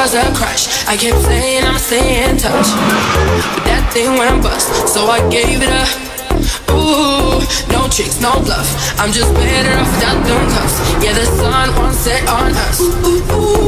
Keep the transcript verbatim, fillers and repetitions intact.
was a crush. I kept saying I'ma stay in touch, but that thing went bust, so I gave it up. Ooh, no tricks, no bluff, I'm just better off without them cuffs. Yeah, the sun won't set on us. Ooh, ooh.